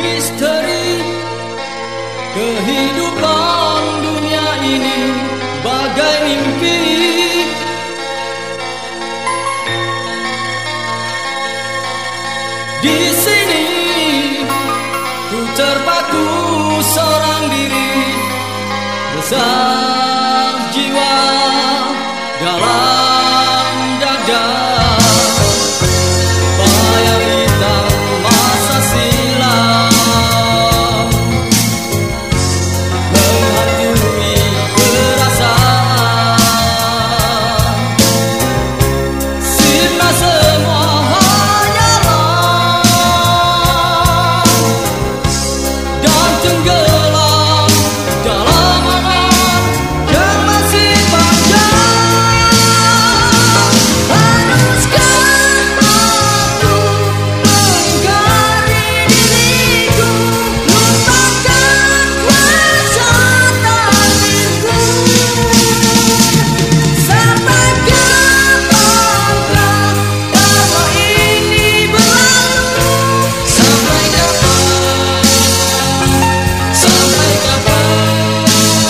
Misteri kehidupan dunia ini bagai mimpi. Di sini ku terpaku seorang diri, resah jiwa dalam dada. Bayang hitam masa silam menghantui perasaan. Sirna semua hanyalah dan tenggelam dalam angan yang masih panjang. Haruskah aku mengingkari diriku, lupakan kuasa takdirku? Sampai kapankah apa ini berlalu? Sampai kapan? Sampai kapan?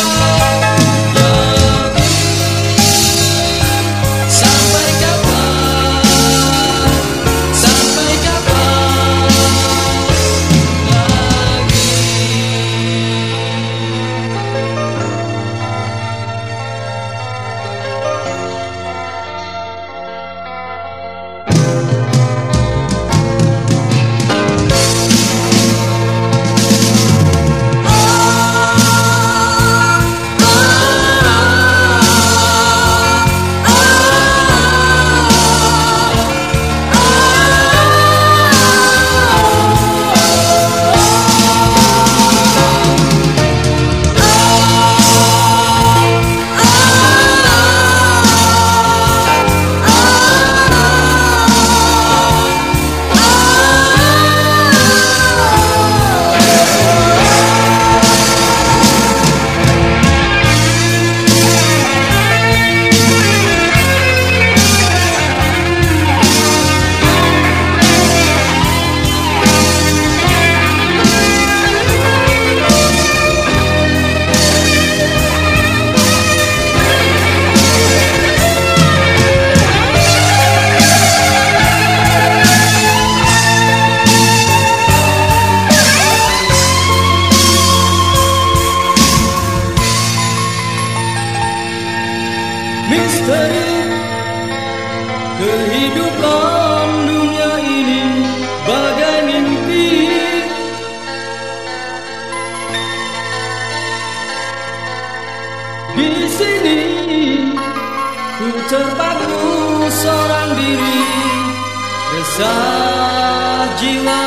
Sampai kapan? Sampai kapan lagi? Misteri kehidupan dunia ini bagai mimpi. Di sini ku terpaku seorang diri, resah jiwa